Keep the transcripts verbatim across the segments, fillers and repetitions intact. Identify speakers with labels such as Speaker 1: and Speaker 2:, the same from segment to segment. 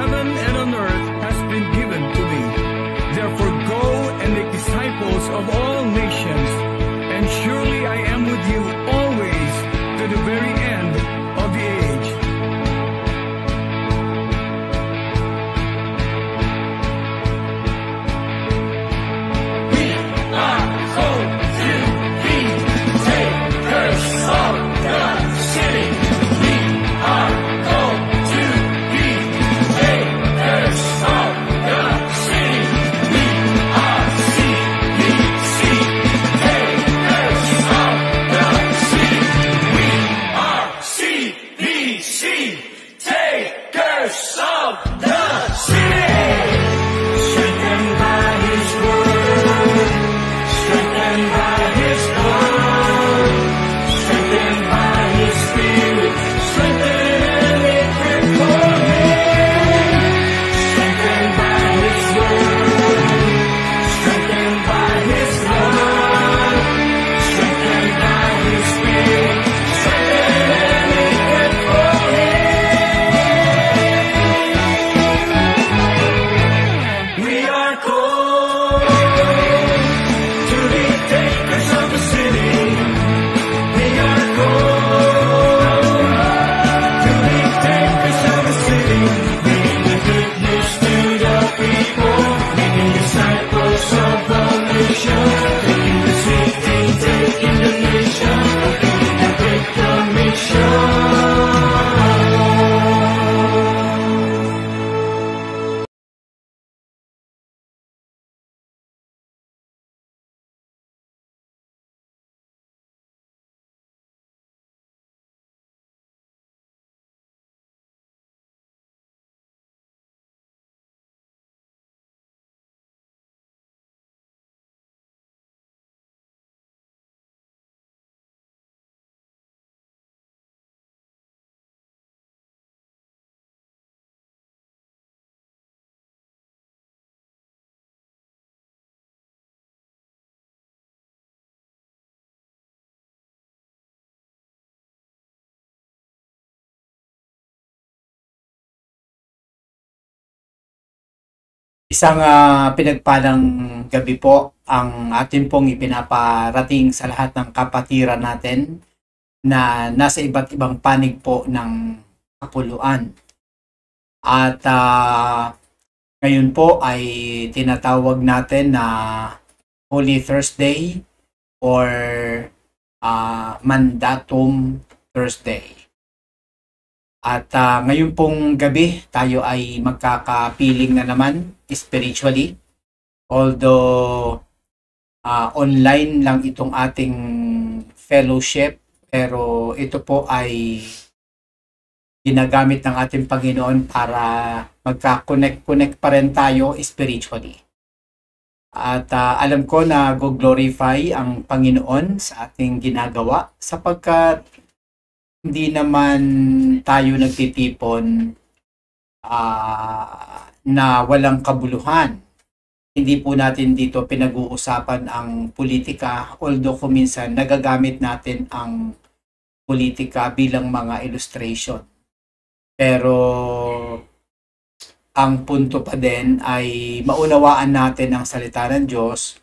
Speaker 1: heaven and on earth has been given to me. Therefore go and make disciples of all nations, and surely I am with you always to the very end of the age. We are called to be takers of the city. We are called to be takers of the city. We are C B C, takers of the city. We are C B C, takers of the city. Strengthened by His word, strengthened by His blood, strengthened by His Spirit, strengthened and equipped for Him. Strengthened by His word, strengthened by His blood, strengthened by His Spirit, strengthened and equipped for Him. We are called to be takers of the city. We are called to be takers of the city. Bringing the good news to the people, making disciples of all nations, taking the city, taking the nation, fulfilling the great commission.
Speaker 2: Isang ah, pinagpalang gabi po ang atin pong ipinaparating sa lahat ng kapatiran natin na nasa iba't ibang panig po ng kapuluan. At ah, ngayon po ay tinatawag natin na Holy Thursday or ah, Mandatum Thursday. At ah, ngayon pong gabi tayo ay magkakapiling na naman spiritually. Although ah, online lang itong ating fellowship, pero ito po ay ginagamit ng ating Panginoon para magka-connect-connect pa rin tayo spiritually. At ah, alam ko na go-glorify ang Panginoon sa ating ginagawa sapagkat hindi naman tayo nagtitipon ah, na walang kabuluhan. Hindi po natin dito pinag-uusapan ang politika, although kung minsan nagagamit natin ang politika bilang mga illustration. Pero ang punto pa din ay maunawaan natin ang salita ng Diyos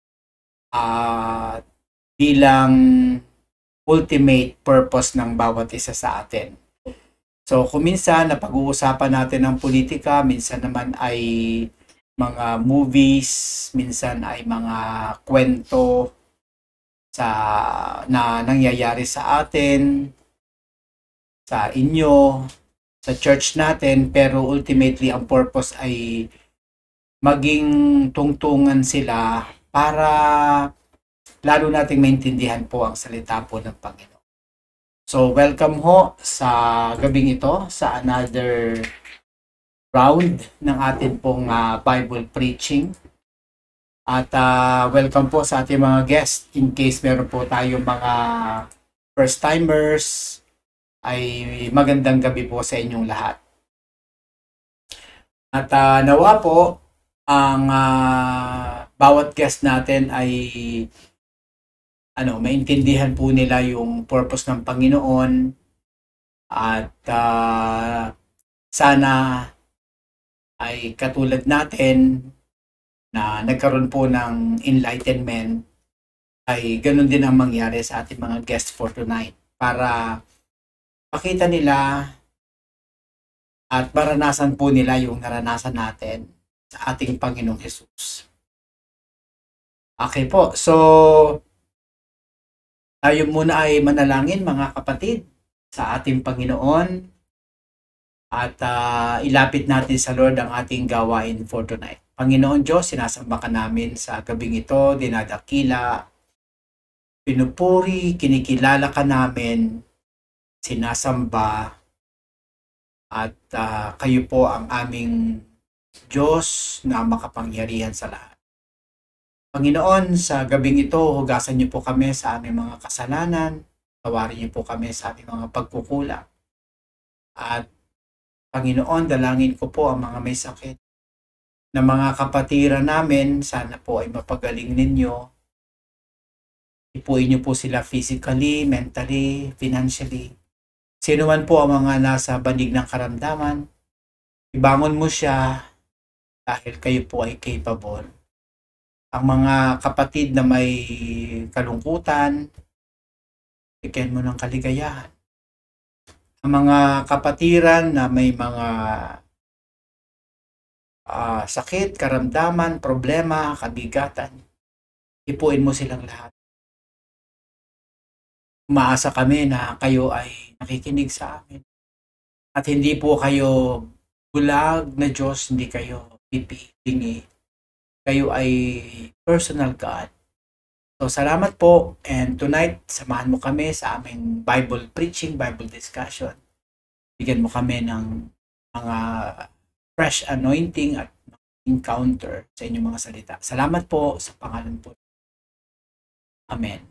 Speaker 2: at bilang ultimate purpose ng bawat isa sa atin. So kung minsan napag-uusapan natin ang politika, minsan naman ay mga movies, minsan ay mga kwento sa na nangyayari sa atin, sa inyo, sa church natin, pero ultimately ang purpose ay maging tungtungan sila para lalo nating maintindihan po ang salita po ng Panginoon. So welcome ho sa gabing ito sa another round ng atin pong uh, Bible preaching. At uh, welcome po sa ating mga guests in case meron po tayong mga first timers, ay magandang gabi po sa inyong lahat. At uh, nawa po ang uh, bawat guest natin ay ano, maintindihan po nila yung purpose ng Panginoon at uh, sana ay katulad natin na nagkaroon po ng enlightenment, ay ganun din ang mangyari sa ating mga guests for tonight para pakita nila at maranasan po nila yung naranasan natin sa ating Panginoong Jesus. Okay po, so tayo muna ay manalangin mga kapatid sa ating Panginoon at uh, ilapit natin sa Lord ang ating gawain for tonight. Panginoon Diyos, sinasamba ka namin sa gabing ito, dinadakila, pinupuri, kinikilala ka namin, sinasamba, at uh, kayo po ang aming Diyos na makapangyarihan sa lahat. Panginoon, sa gabing ito, hugasan niyo po kami sa aming mga kasalanan, tawarin niyo po kami sa aming mga pagkukulang. At Panginoon, dalangin ko po ang mga may sakit na mga kapatiran namin, sana po ay mapagaling ninyo. Ipuin niyo po sila physically, mentally, financially. Sino man po ang mga nasa banig ng karamdaman, ibangon mo siya dahil kayo po ay capable. Ang mga kapatid na may kalungkutan, bigyan mo ng kaligayahan. Ang mga kapatiran na may mga uh, sakit, karamdaman, problema, kabigatan, ipuin mo silang lahat. Umaasa kami na kayo ay nakikinig sa amin. At hindi po kayo bulag na Diyos, hindi kayo pipilingi. Kayo ay personal God. So salamat po, and tonight samahan mo kami sa aming Bible preaching, Bible discussion. Bigyan mo kami ng mga fresh anointing at encounter sa inyong mga salita. Salamat po sa pangalan po. Amen.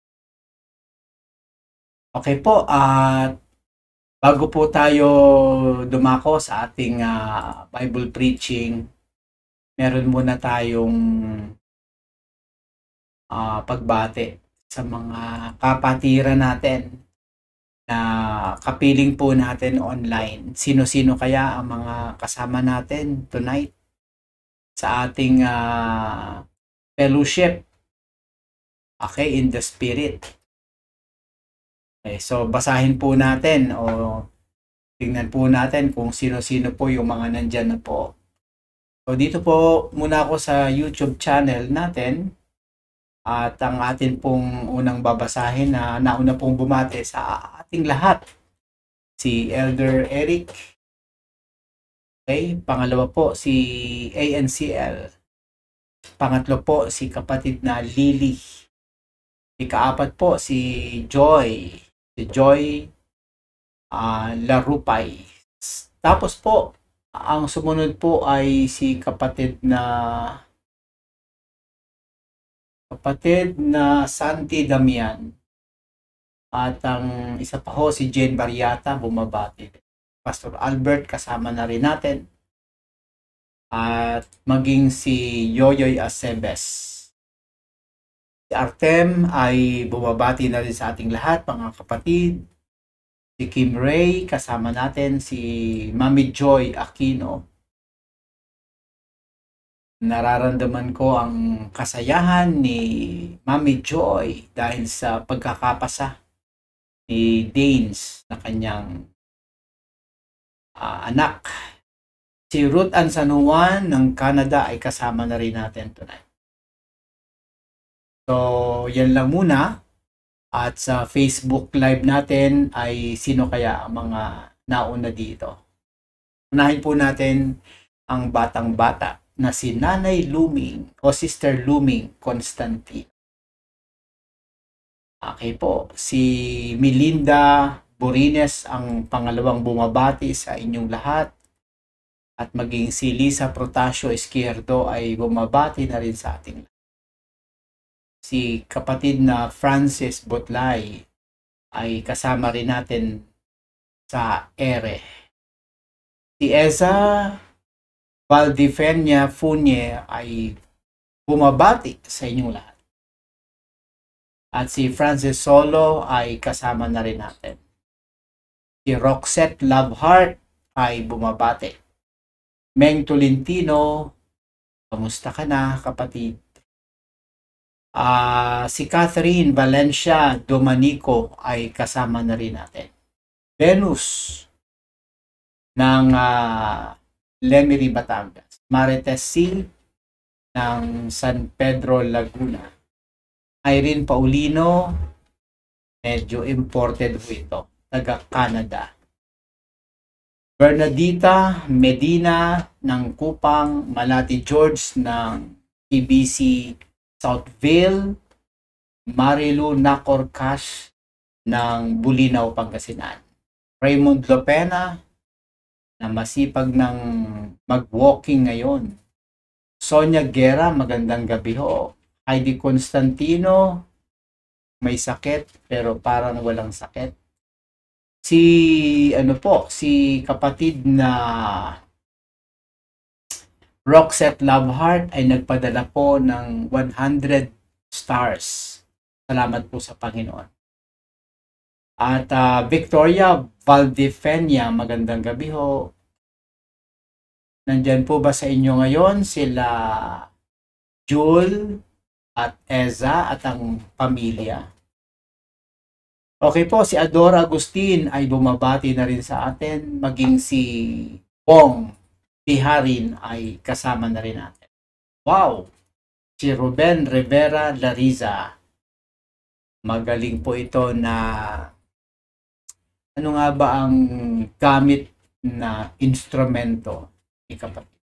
Speaker 2: Okay po, at uh, bago po tayo dumako sa ating uh, Bible preaching, meron muna tayong uh, pagbate sa mga kapatiran natin na kapiling po natin online. Sino-sino kaya ang mga kasama natin tonight sa ating uh, fellowship, okay, in the Spirit. Okay, so basahin po natin o tingnan po natin kung sino-sino po yung mga nandyan na po. So dito po muna ako sa YouTube channel natin, at ang atin pong unang babasahin na nauna pong bumate sa ating lahat, si Elder Eric. Okay, pangalawa po si A N C L. Pangatlo po si kapatid na Lily. Ikaapat po si Joy. Si Joy uh, Larupay. Tapos po, ang sumunod po ay si kapatid na kapatid na Santi Damian. At ang isa pa ho si Jane Barriata, bumabati. Pastor Albert, kasama na rin natin. At maging si Yoyoy Acebes. Si Artem ay bumabati na rin sa ating lahat, mga kapatid. Si Kim Ray, kasama natin. Si Mami Joy Aquino. Nararamdaman ko ang kasayahan ni Mami Joy dahil sa pagkakapasa ni Danes na kanyang uh, anak. Si Ruth Ann San Juan ng Canada ay kasama na rin natin tonight. So, yan lang muna. At sa Facebook Live natin ay sino kaya ang mga nauna dito. Unahin po natin ang batang-bata na si Nanay Luming o Sister Luming Constantine. Okay po, si Melinda Borines ang pangalawang bumabati sa inyong lahat. At maging si Lisa Protasio Izquierdo ay bumabati na rin sa ating lahat. Si kapatid na Francis Botlay ay kasama rin natin sa ere. Si Eza Valdifenia Funye ay bumabati sa inyong lahat. At si Francis Solo ay kasama na rin natin. Si Roxette Loveheart ay bumabati. Meng Tolentino, kamusta ka na, kapatid? Ah, si Catherine Valencia Domanico ay kasama na rin natin. Venus ng uh, Lemery, Batangas. Marites C ng San Pedro, Laguna. Irene Paulino, medyo imported po ito, taga Canada. Bernadita Medina ng Kupang, Malati George ng T B C Southville, Marilu Nacorcash ng Bulinaw, Pangasinan. Raymond Lopena na masipag ng mag-walking ngayon. Sonia Guerra, magandang gabi ho. Heidi Constantino, may sakit pero parang walang sakit. Si ano po, si kapatid na Roxette Loveheart ay nagpadala po ng one hundred stars. Salamat po sa Panginoon. At uh, Victoria Valdefenia, magandang gabi ho. Nandyan po ba sa inyo ngayon sila Jul at Eza at ang pamilya? Okay po, si Adora Agustin ay bumabati na rin sa atin, maging si Bong Tiharin ay kasama na rin natin. Wow! Si Ruben Rivera Lariza. Magaling po ito na ano nga ba ang gamit na instrumento ni kapatid?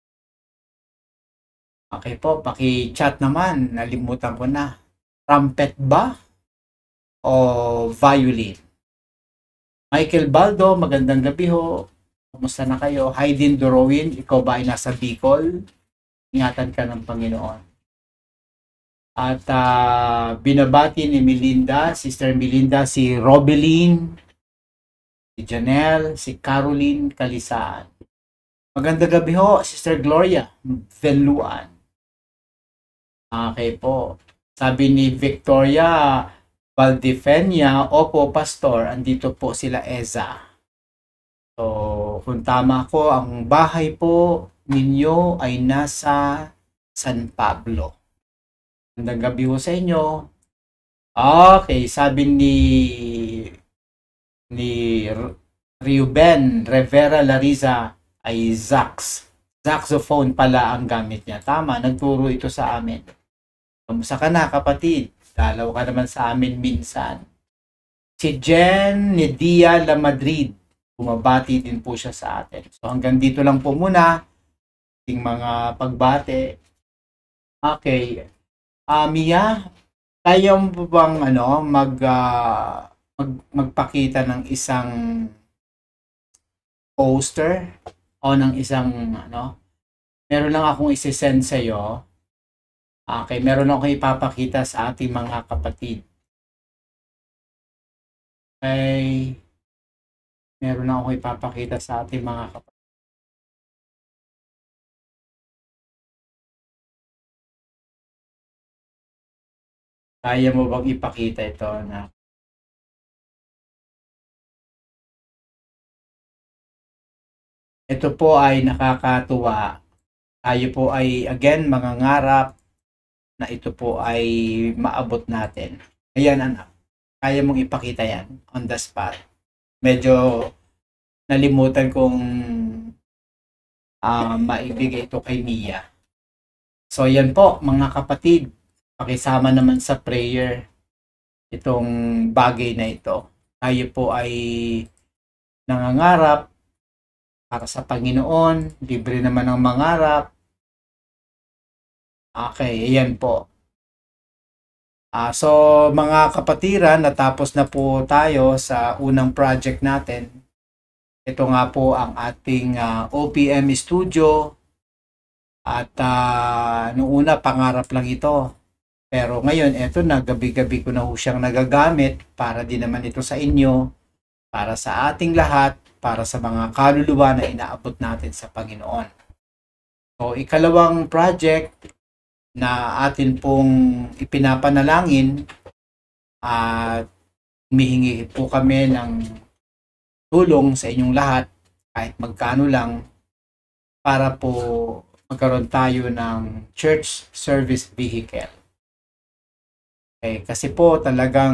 Speaker 2: Okay po, paki-chat naman. Nalimutan ko na. Trumpet ba? O violin? Michael Baldo, magandang gabi ho. Kumusta na kayo? Haydin Dorowin, ikaw ba ay nasa Bicol? Ingatan ka ng Panginoon. At uh, binabati ni Melinda, Sister Melinda, si Robeline, si Janelle, si Caroline Kalisaan. Magandang gabi ho, Sister Gloria Veluan. Okay po. Sabi ni Victoria Valdefenia, opo, Pastor, andito po sila Eza. So, kung tama ko, ang bahay po ninyo ay nasa San Pablo. Magandang gabi po sa inyo. Okay, sabi ni ni Reuben Rivera Lariza ay Zax. Saxophone pala ang gamit niya. Tama, nagturo ito sa amin. Kamusta ka na, kapatid? Dalaw ka naman sa amin minsan. Si Jen Nidia La Madrid, bumabati din po siya sa atin. So hanggang dito lang po muna ating mga pagbate. Okay. Uh, Mia, kaya mo bang ano, mag, uh, mag magpakita ng isang poster o ng isang ano? Meron lang akong isi-send sa iyo. Okay, meron akong ipapakita sa ating mga kapatid. Okay. Meron akong ipapakita sa ating mga kapatid. Kaya mo bang ipakita ito na? Ito po ay nakakatuwa. Tayo po ay again mangangarap na ito po ay maabot natin. Ayan anak, kaya mong ipakita yan on the spot. Medyo nalimutan kong uh, maibigay ito kay Mia. So yan po mga kapatid, pakisama naman sa prayer itong bagay na ito. Tayo po ay nangangarap para sa Panginoon, libre naman ang mangarap. Okay, ayan po. Uh, so mga kapatiran, natapos na po tayo sa unang project natin. Ito nga po ang ating uh, O P M studio. At uh, noong una, pangarap lang ito. Pero ngayon, eto na, gabi-gabi ko na ho siyang nagagamit para din naman ito sa inyo, para sa ating lahat, para sa mga kaluluwa na inaabot natin sa Panginoon. So, ikalawang project na atin pong ipinapanalangin at humihingi po kami ng tulong sa inyong lahat kahit magkano lang para po magkaroon tayo ng church service vehicle. Okay, kasi po talagang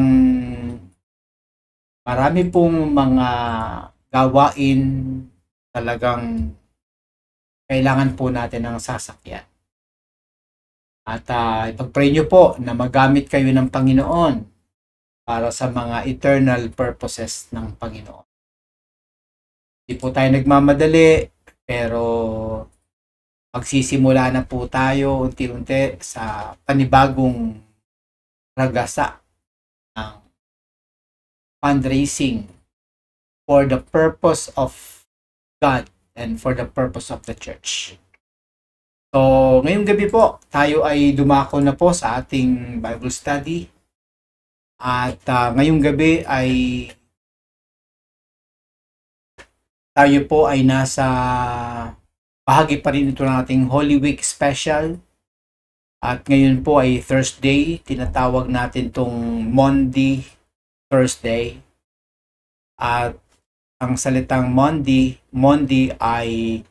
Speaker 2: marami pong mga gawain talagang kailangan po natin ng sasakyan. At uh, ipag-pray nyo po na magamit kayo ng Panginoon para sa mga eternal purposes ng Panginoon. Hindi po tayo nagmamadali, pero magsisimula na po tayo unti-unti sa panibagong ragasa ng fundraising for the purpose of God and for the purpose of the church. So, ngayong gabi po, tayo ay dumako na po sa ating Bible study. At uh, ngayong gabi ay tayo po ay nasa bahagi pa rin ito ng ating Holy Week special. At ngayon po ay Thursday, tinatawag natin tong Monday Thursday. At ang salitang Monday, Monday ay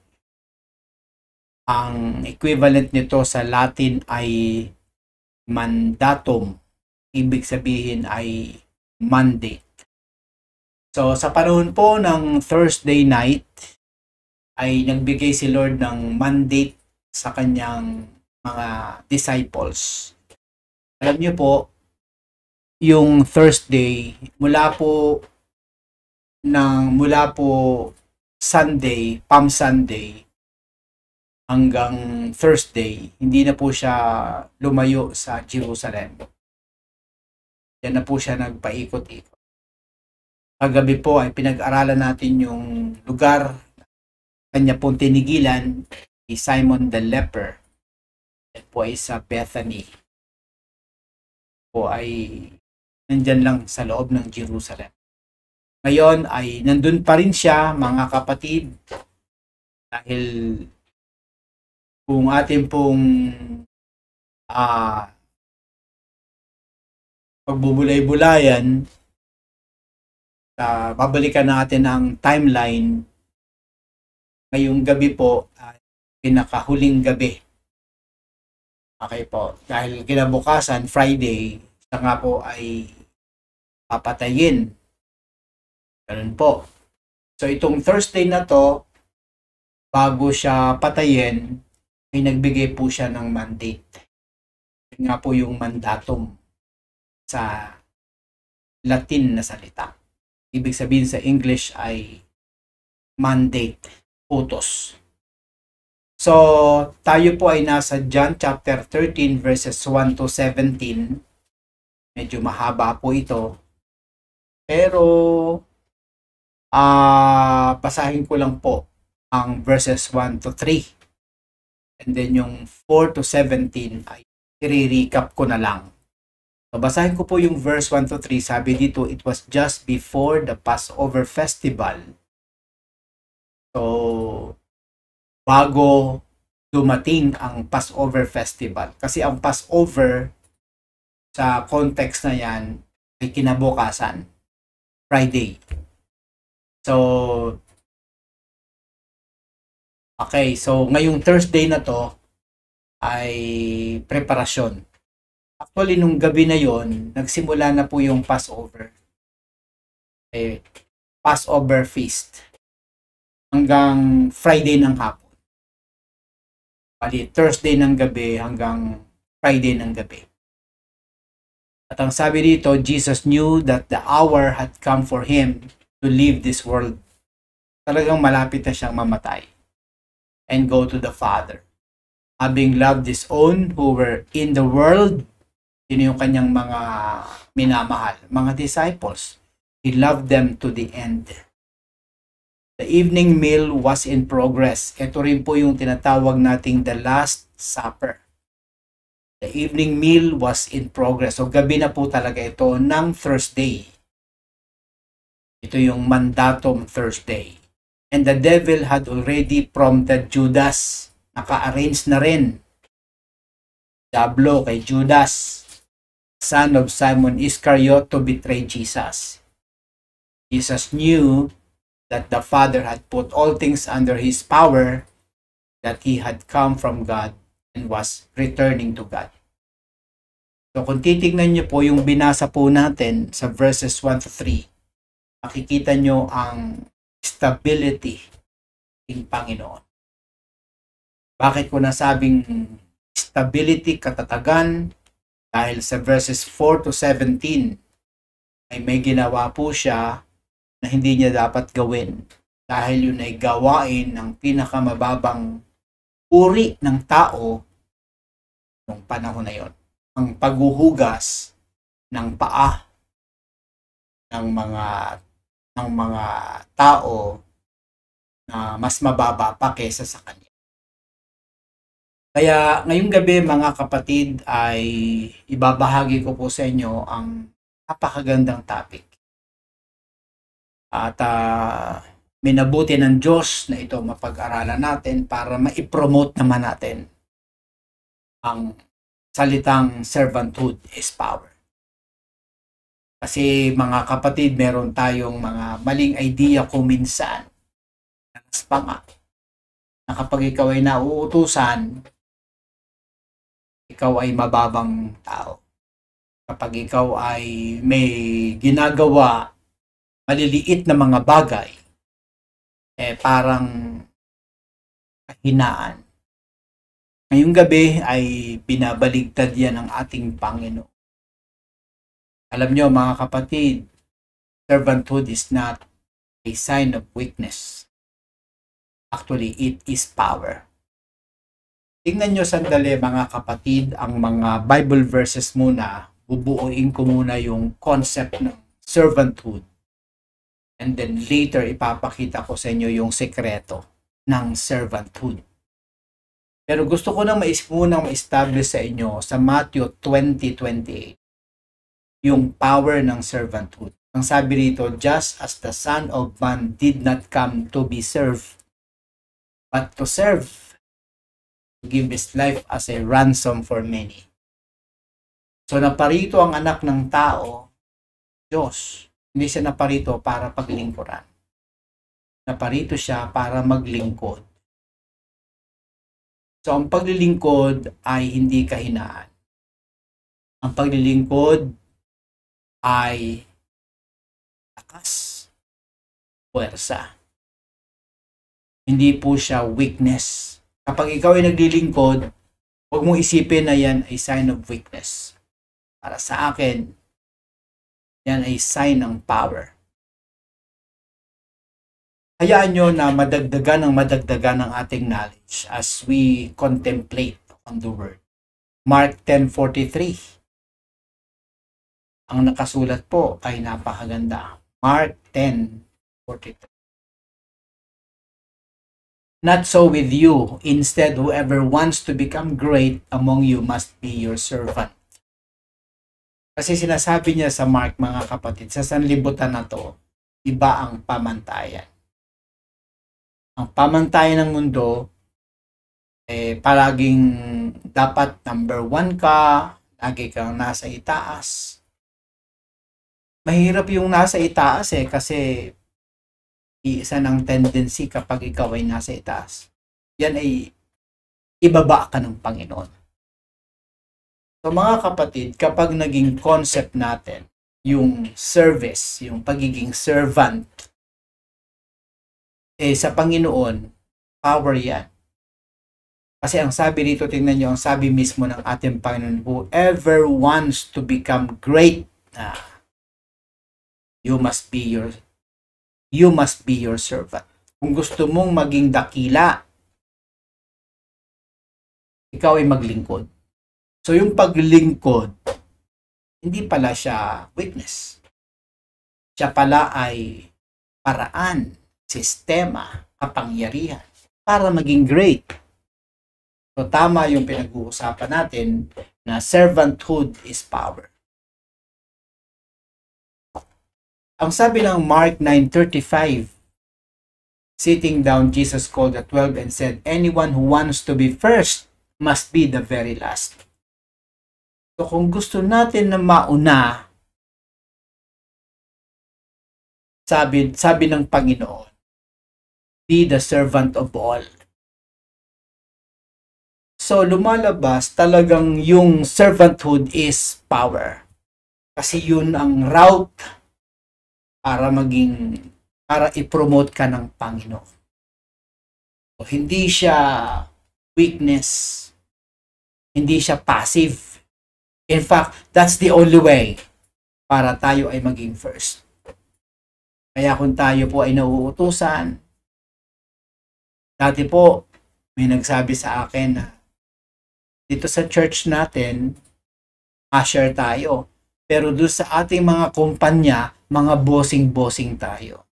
Speaker 2: ang equivalent nito sa Latin ay mandatum. Ibig sabihin ay mandate. So sa panahon po ng Thursday night ay nagbigay si Lord ng mandate sa kanyang mga disciples. Alam niyo po, yung Thursday mula po ng mula po Sunday, Palm Sunday hanggang Thursday, hindi na po siya lumayo sa Jerusalem. Yan na po siya nagpaikot-ikot. Kagabi po ay pinag-aralan natin yung lugar kanya pong tinigilan ni Simon the Leper. Yan po ay sa Bethany. Po ay nandyan lang sa loob ng Jerusalem. Ngayon ay nandun pa rin siya, mga kapatid, dahil kung atin pong uh, pagbubulay-bulayan, uh, babalikan natin ang timeline. Ngayong gabi po ay uh, pinakahuling gabi. Okay po, dahil kinabukasan, Friday, siya nga po ay papatayin. Ganun po. So itong Thursday na to, bago siya patayin, ay nagbigay po siya ng mandate. Yun nga po yung mandatum sa Latin na salita. Ibig sabihin sa English ay mandate, utos. So, tayo po ay nasa John chapter thirteen verses one to seventeen. Medyo mahaba po ito. Pero, ah, uh, basahin ko lang po ang verses one to three. And then yung four to seventeen ay i-recap ko na lang. So, basahin ko po yung verse one to three. Sabi dito, it was just before the Passover festival. So, bago dumating ang Passover festival. Kasi ang Passover, sa context na yan, ay kinabukasan. Friday. So, okay, so ngayong Thursday na to ay preparasyon. Actually, nung gabi na yon, nagsimula na po yung Passover. Eh, Passover feast. Hanggang Friday ng hapon. Bali, Thursday ng gabi hanggang Friday ng gabi. At ang sabi dito, Jesus knew that the hour had come for him to leave this world. Talagang malapit na siyang mamatay and go to the Father. Having loved his own who were in the world, yun yung kanyang mga minamahal, mga disciples. He loved them to the end. The evening meal was in progress. Ito rin po yung tinatawag nating the Last Supper. The evening meal was in progress. So gabi na po talaga ito ng Thursday. Ito yung mandatum Thursday. And the devil had already prompted Judas. Naka-arrange na rin. Diablo kay Judas, son of Simon Iscariot, to betray Jesus. Jesus knew that the Father had put all things under his power that he had come from God and was returning to God. So kung titignan niyo po yung binasa po natin sa verses one to three, makikita niyo ang stability ng Panginoon. Bakit ko nasabing stability, katatagan? Dahil sa verses four to seventeen ay may ginawa po siya na hindi niya dapat gawin. Dahil yun ay gawain ng pinakamababang uri ng tao noong panahon na yon. Ang paghuhugas ng paa ng mga ng mga tao na mas mababa pa kaysa sa kanya. Kaya ngayong gabi mga kapatid ay ibabahagi ko po sa inyo ang napakagandang topic. At uh, minabuti ng Diyos na ito mapag-aralan natin para ma-promote naman natin ang salitang servanthood is power. Kasi mga kapatid, meron tayong mga maling idea kung minsan pa nga na kapag ikaw ay nauutusan, ikaw ay mababang tao. Kapag ikaw ay may ginagawa maliliit na mga bagay, eh parang kahinaan. Ngayong gabi ay binabaligtad yan ng ating Panginoon. Alam nyo mga kapatid, servanthood is not a sign of weakness. Actually, it is power. Tingnan nyo sandali mga kapatid ang mga Bible verses muna. Bubuuin ko muna yung concept ng servanthood. And then later ipapakita ko sa inyo yung sekreto ng servanthood. Pero gusto ko nang mais munang ma-establish sa inyo sa Matthew twenty twenty-eight yung power ng servanthood. Ang sabi rito, just as the Son of Man did not come to be served, but to serve, to give his life as a ransom for many. So naparito ang anak ng tao, Diyos. Hindi siya naparito para paglingkuran. Naparito siya para maglingkod. So ang paglilingkod ay hindi kahinaan. Ang paglilingkod ay lakas, puwersa. Hindi po siya weakness. Kapag ikaw ay naglilingkod, huwag mong isipin na yan ay sign of weakness. Para sa akin, yan ay sign ng power. Hayaan nyo na madagdagan ng madagdagan ng ating knowledge as we contemplate on the word. Mark ten forty-three. Ang nakasulat po ay napakaganda. Mark ten forty-three. Not so with you. Instead, whoever wants to become great among you must be your servant. Kasi sinasabi niya sa Mark, mga kapatid, sa sanlibutan na to, iba ang pamantayan. Ang pamantayan ng mundo, eh, palaging dapat number one ka, lagi kang nasa itaas. Mahirap yung nasa itaas eh, kasi isa ng tendency kapag ikaw ay nasa itaas. Yan ay ibaba ka ng Panginoon. So mga kapatid, kapag naging concept natin, yung service, yung pagiging servant, eh sa Panginoon, power yan. Kasi ang sabi dito, tingnan nyo, ang sabi mismo ng ating Panginoon, whoever wants to become great, ah, you must be your You must be your servant. Kung gusto mong maging dakila, ikaw ay maglingkod. So yung paglingkod, hindi pala siya weakness. Siya pala ay paraan, sistema, kapangyarihan para maging great. So tama yung pinag-uusapan natin na servanthood is power. Ang sabi ng Mark nine thirty-five, sitting down, Jesus called the twelve and said, anyone who wants to be first must be the very last. So kung gusto natin na mauna, sabi, sabi ng Panginoon, be the servant of all. So, lumalabas talagang yung servanthood is power. Kasi yun ang route para maging, para i-promote ka ng Panginoon. So, hindi siya weakness. Hindi siya passive. In fact, that's the only way para tayo ay maging first. Kaya kung tayo po ay nauutusan, dati po, may nagsabi sa akin na dito sa church natin, usher tayo. Pero doon sa ating mga kumpanya, mga bossing-bossing tayo.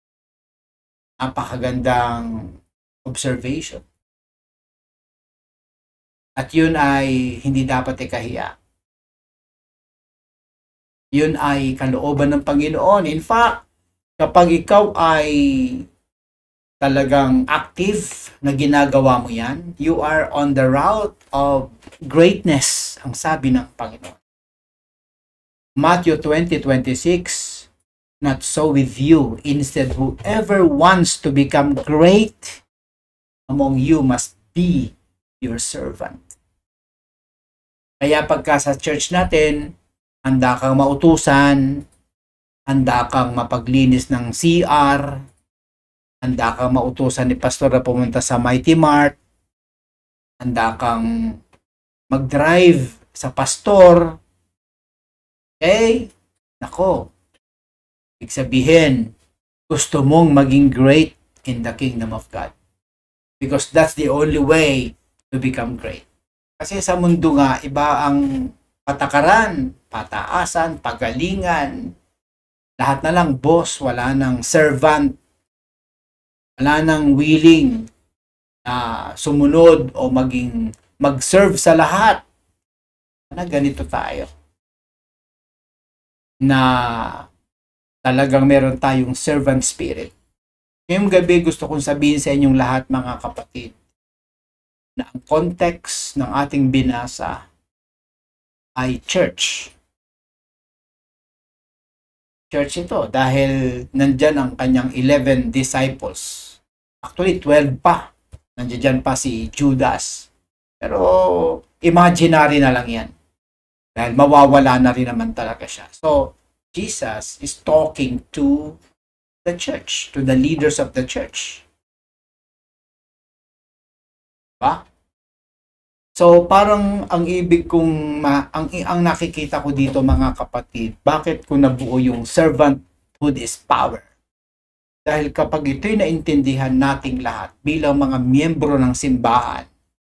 Speaker 2: Napakagandang observation. At yun ay hindi dapat ikahiya. Yun ay kalooban ng Panginoon. In fact, kapag ikaw ay talagang active na ginagawa mo yan, you are on the route of greatness, ang sabi ng Panginoon. Matthew twenty twenty-six, not so with you. Instead, whoever wants to become great among you must be your servant. Kaya pagka sa church natin, handa kang mautusan, handa kang mapaglinis ng C R, handa kang mautusan ni pastor na pumunta sa Mighty Mart, handa kang mag-drive sa pastor. Okay? Nako. Ibig sabihin, gusto mong maging great in the kingdom of God. Because that's the only way to become great. Kasi sa mundo nga, iba ang patakaran, pataasan, pagalingan. Lahat na lang boss, wala nang servant. Wala nang willing na sumunod o maging mag-serve sa lahat. Na ganito tayo. Na talagang meron tayong servant spirit. Ngayong gabi gusto kong sabihin sa inyong lahat mga kapatid na ang context ng ating binasa ay church. Church ito dahil nandyan ang kanyang eleven disciples. Actually, twelve pa. Nandiyan pa si Judas. Pero imaginary na lang yan. Dahil mawawala na rin naman talaga siya. So, Jesus is talking to the church, to the leaders of the church. Diba? So, parang ang ibig kong, ma, ang, ang nakikita ko dito mga kapatid, bakit ko nabuo yung servanthood is power? Dahil kapag ito'y naintindihan nating lahat bilang mga miyembro ng simbahan,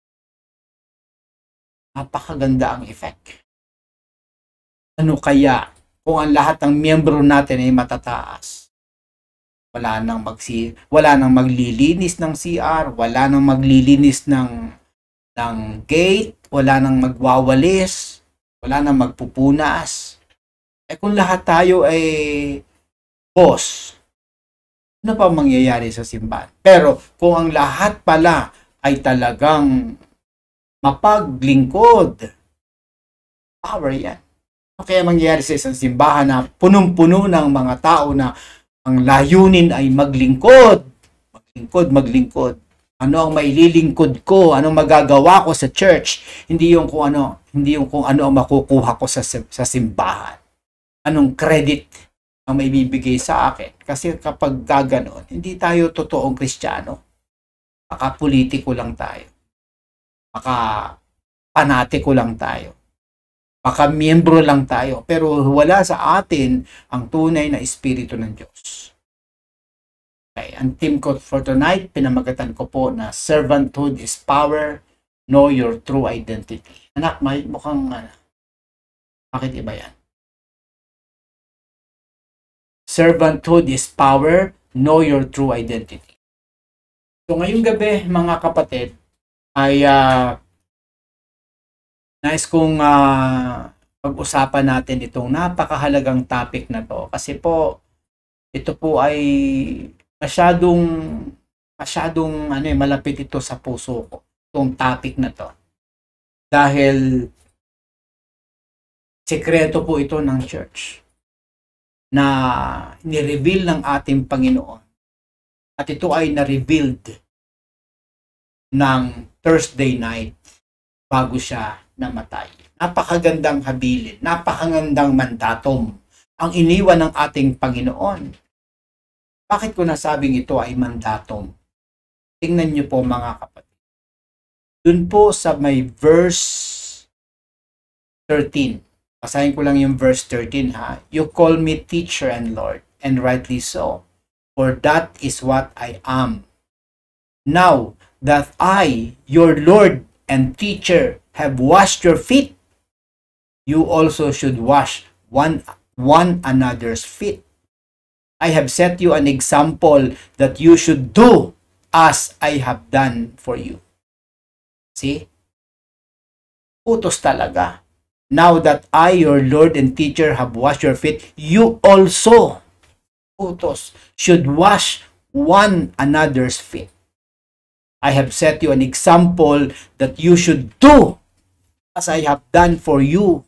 Speaker 2: napakaganda ang effect. Ano kaya kung ang lahat ng miyembro natin ay matataas? Wala nang magsi, wala nang maglilinis ng C R, wala nang maglilinis ng ng gate, wala nang magwawalis, wala nang magpupunas. Eh kung lahat tayo ay boss, ano pa mangyayari sa simbahan? Pero kung ang lahat pala ay talagang mapaglingkod, power yan. Ano kaya mangyayari sa isang simbahan na punong-puno ng mga tao na ang layunin ay maglingkod, maglingkod, maglingkod. Ano ang maililingkod ko? Anong magagawa ko sa church? Hindi yung kung ano, hindi yung kung ano ang makukuha ko sa sa simbahan. Anong credit ang maibibigay sa akin? Kasi kapag gaganon, hindi tayo totoong Kristiyano. Baka politiko lang tayo. Baka panatiko lang tayo. Baka miyembro lang tayo. Pero wala sa atin ang tunay na espiritu ng Diyos. Okay, ang theme ko for tonight, pinamagatan ko po na servanthood is power, know your true identity. Anak, may mukhang, uh, bakit iba yan? Servanthood is power, know your true identity. So ngayong gabi, mga kapatid, ay uh, nais kong uh, pag-usapan natin itong napakahalagang topic na to. Kasi po, ito po ay masyadong masyadong ano eh, malapit ito sa puso ko, itong topic na to. Dahil sekreto po ito ng church na ni-reveal ng ating Panginoon. At ito ay na-revealed ng Thursday night bago siya namatay. Napakagandang habilin, napakagandang mandatum ang iniwan ng ating Panginoon. Bakit ko nasabing ito ay mandatum? Tingnan niyo po mga kapatid. Dun po sa may verse thirteen. Basahin ko lang yung verse thirteen ha. You call me teacher and Lord, and rightly so, for that is what I am. Now that I, your Lord and teacher, have washed your feet, you also should wash one, one another's feet. I have set you an example that you should do as I have done for you. See? Utos talaga. Now that I, your Lord and teacher, have washed your feet, you also, utos, should wash one another's feet. I have set you an example that you should do as I have done for you.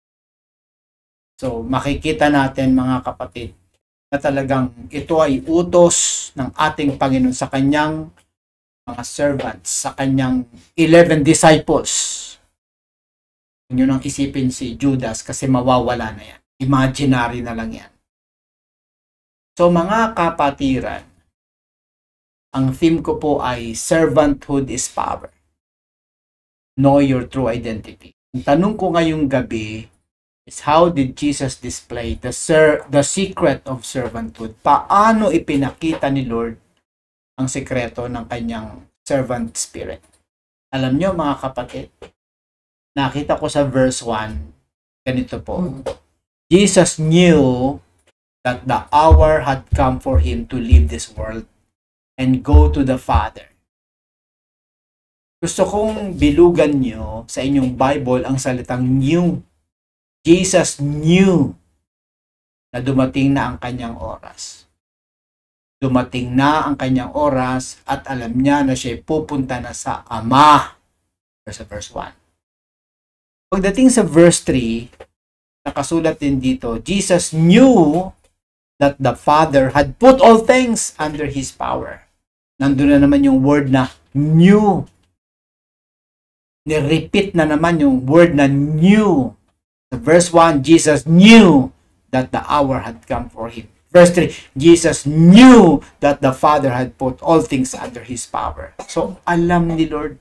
Speaker 2: So, makikita natin mga kapatid, na talagang ito ay utos ng ating Panginoon sa kanyang mga servants, sa kanyang eleven disciples. Huwag nyo nang isipin si Judas kasi mawawala na yan. Imaginary na lang yan. So mga kapatiran, ang theme ko po ay servanthood is power. Know your true identity. Ang tanong ko ngayong gabi is how did Jesus display the, ser the secret of servanthood? Paano ipinakita ni Lord ang sekreto ng kanyang servant spirit? Alam nyo mga kapatid, nakita ko sa verse one, ganito po. Jesus knew that the hour had come for him to leave this world and go to the Father. Gusto kong bilugan nyo sa inyong Bible ang salitang knew. Jesus knew na dumating na ang kanyang oras. Dumating na ang kanyang oras at alam niya na siya pupunta na sa Ama. Sa verse one. Pagdating sa verse three, nakasulat din dito, Jesus knew that the Father had put all things under His power. Nandun na naman yung word na knew. Ni-repeat na naman yung word na knew. Sa verse one, Jesus knew that the hour had come for Him. Verse three, Jesus knew that the Father had put all things under His power. So, alam ni Lord,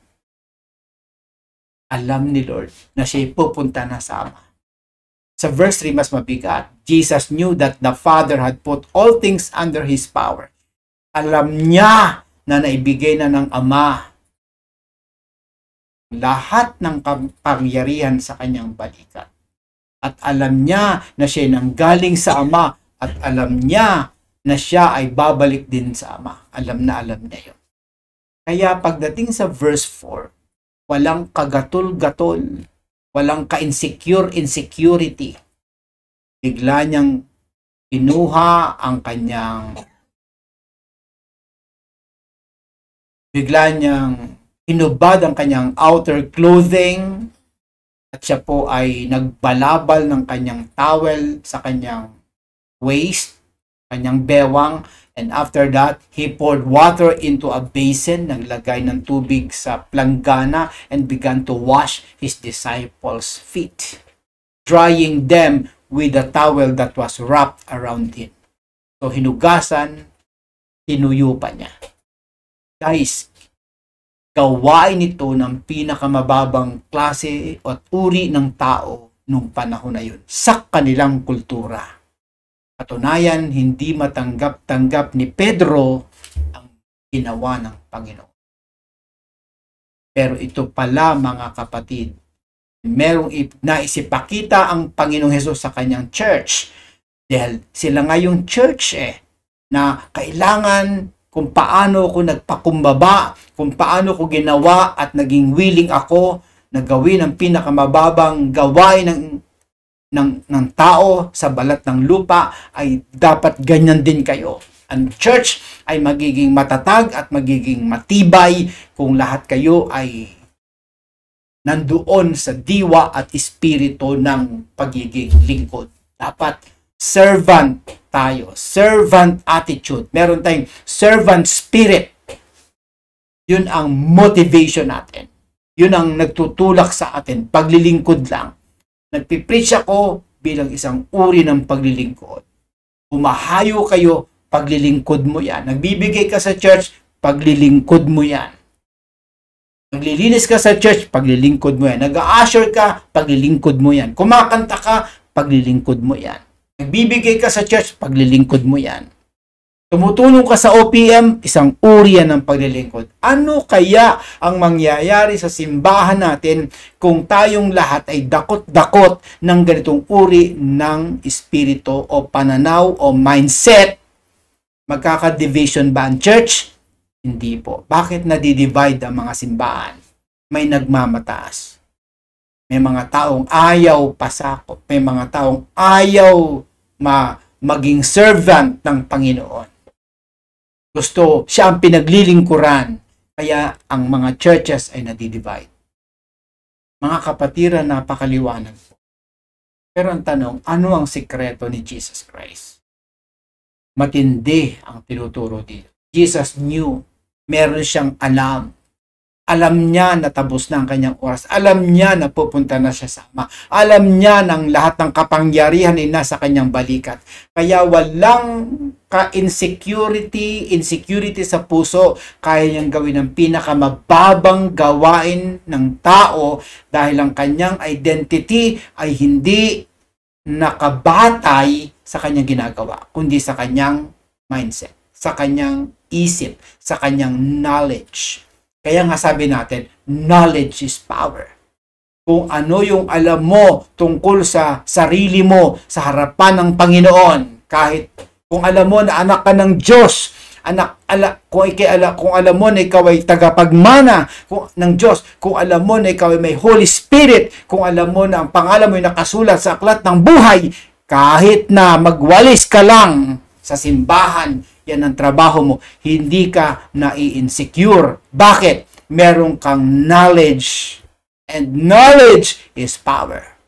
Speaker 2: alam ni Lord na siya pupunta na sa Ama. Sa verse three, mas mabigat. Jesus knew that the Father had put all things under His power. Alam niya na naibigay na ng Ama lahat ng kapangyarihan sa kanyang balikat. At alam niya na siya nanggaling sa Ama at alam niya na siya ay babalik din sa Ama. Alam na alam niya yun. Kaya pagdating sa verse four, walang kagatol-gatol, walang ka-insecure insecurity. Bigla niyang kinuha ang kanyang bigla niyang inubad ang kanyang outer clothing at siya po ay nagbalabal ng kanyang towel sa kanyang waist, kanyang bewang. And after that, he poured water into a basin, naglagay ng tubig sa planggana, and began to wash his disciples' feet, drying them with a towel that was wrapped around him. So, hinugasan, hinuyo pa niya. Guys, gawain ito ng pinakamababang klase at uri ng tao nung panahon na yun sa kanilang kultura. Katunayan, hindi matanggap-tanggap ni Pedro ang ginawa ng Panginoon. Pero ito pala mga kapatid, merong naisipakita ang Panginoong Hesus sa kanyang church. Dahil sila nga yung church eh, na kailangan kung paano ko nagpakumbaba, kung paano ko ginawa at naging willing ako na gawin ang pinakamababang gawain ng Ng, ng tao sa balat ng lupa, ay dapat ganyan din kayo. Ang church ay magiging matatag at magiging matibay kung lahat kayo ay nandoon sa diwa at espiritu ng pagiging lingkod. Dapat servant tayo, servant attitude. Meron tayong servant spirit. Yun ang motivation natin. Yun ang nagtutulak sa atin, paglilingkod lang. Nagpipreach ako bilang isang uri ng paglilingkod. Humahayo kayo, paglilingkod mo yan. Nagbibigay ka sa church, paglilingkod mo yan. Naglilinis ka sa church, paglilingkod mo yan. Nag-a-usher ka, paglilingkod mo yan. Kumakanta ka, paglilingkod mo yan. Nagbibigay ka sa church, paglilingkod mo yan. Tumutulong ka sa O P M, isang uri yan ng paglilingkod. Ano kaya ang mangyayari sa simbahan natin kung tayong lahat ay dakot-dakot ng ganitong uri ng espiritu o pananaw o mindset? Magkaka-division ba ang church? Hindi po. Bakit nadi-divide ang mga simbahan? May nagmamataas. May mga taong ayaw pasakop. May mga taong ayaw ma maging servant ng Panginoon. Gusto siya ang pinaglilingkuran. Kaya ang mga churches ay nadi-divide. Mga kapatiran, napakaliwanag po. Pero ang tanong, ano ang sikreto ni Jesus Christ? Matindi ang tinuturo dito. Jesus knew. Meron siyang alam. Alam niya na tapos na ang kanyang oras. Alam niya na pupunta na siya sa Ama. Alam niya na lahat ng kapangyarihan ay nasa kanyang balikat. Kaya walang ka-insecurity, insecurity sa puso, kaya niyang gawin ang pinakamababang gawain ng tao dahil ang kanyang identity ay hindi nakabatay sa kanyang ginagawa, kundi sa kanyang mindset, sa kanyang isip, sa kanyang knowledge. Kaya nga sabi natin, knowledge is power. Kung ano yung alam mo tungkol sa sarili mo sa harapan ng Panginoon, kahit kung alam mo na anak ka ng Diyos, anak ala kung ikay ala kung alam mo na ikaw ay tagapagmana kung ng Diyos, kung alam mo na ikaw ay may Holy Spirit, kung alam mo na ang pangalan mo ay nakasulat sa aklat ng buhay, kahit na magwalis ka lang sa simbahan, yan ang trabaho mo, hindi ka nai-insecure. Bakit? Meron kang knowledge. And knowledge is power.